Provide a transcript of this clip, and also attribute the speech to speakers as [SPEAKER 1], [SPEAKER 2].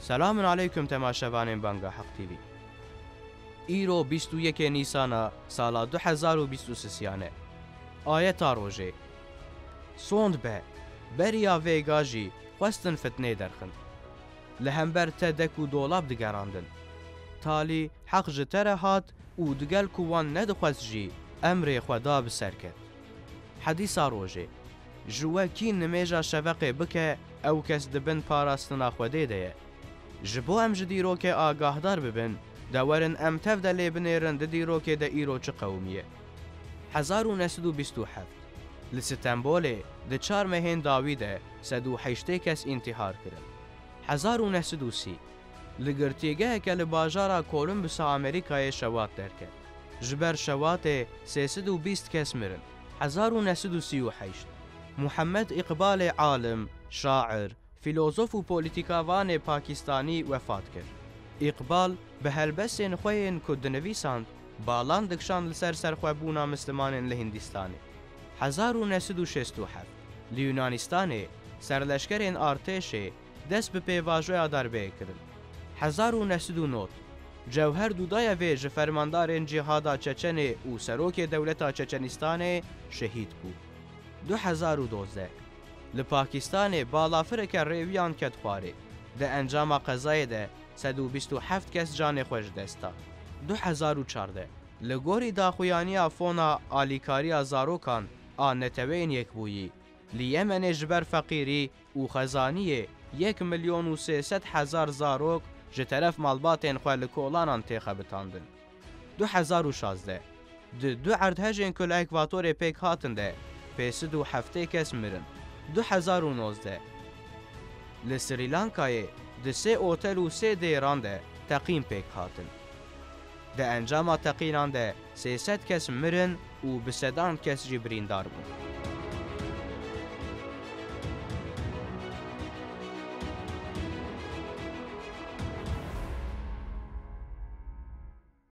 [SPEAKER 1] سلام علیکم تماشاوان بانگا حق تیوی. ایرو 21 نیسان سال 2023 آیت روزه سوند به بریا ویگاجی خواستن فتنه درخن لهمبر تدکو دولاب دگراندن تالی حق جتره هات و دگل کوان ندخواست جی امر خدا بسر کرد. حدیث روزه جوه کی نمیجا شفقه بکه او کس دبن پاراستنا خوده ده جبو ام جدیرو که آگاهدار ببن دورن ام تفده لیبنیرن ددیرو که ده ایرو چه قومیه. 1927 لستنبول ده 4 مهین داویده 108 کس انتحار کرن. 1930 لگرتیگه که لباجارا کولومبوس امریکای شوات درکد جبر شوات 320 کس مرن. 1938 محمد اقبال عالم شاعر فیلوزوف و پولیتیکاوان پاکستانی وفات کرد. اقبال به هلبسین خوین کدنویساند بالان دکشان لسر سرخوابونا مسلمان لهندستانی. 1967 لیونانستان سرلشکرین ارتش دست به پیواژویا دربه کرد. 1909 جوهر دودای ویج فرماندارین جهادا چچن و سروک دولتا چچنستان شهید بود. 2012 لپاکستان بالافرک ریویان کت خواره ده انجام قضای ده 127 کس جان خوش دستا. 2014 لگوری داخویانی فونا آلیکاری زاروکان آنتوین یک بویی لیمن جبر فقیری و خزانی 1,300,000 زاروک جطرف مالباتین خواه لکولان انتخه بتاندن. 2016 دو عردهجین کل اکواتور پیک هاتن ده 507 کس مرن. 2019 لسریلانکای ده 3 اوتل و 3 دیران ده تقییم پیک هاتن. ده انجام تقییران ده 300 کس مرن و بسدان کس جبریندار بود.